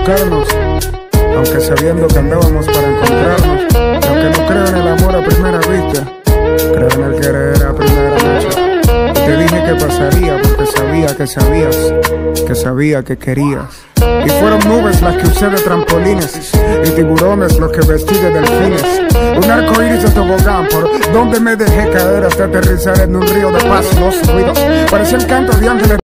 buscarnos, aunque sabiendo que andábamos para encontrarnos. Y aunque no creo en el amor a primera vista, creo en el querer a primera noche. Y te dije que pasaría porque sabía que querías. Y fueron nubes las que usé de trampolines y tiburones los que vestí de delfines. Un arco iris de tobogán por donde me dejé caer hasta aterrizar en un río de paz. Los ruidos parecían cantos de ángeles.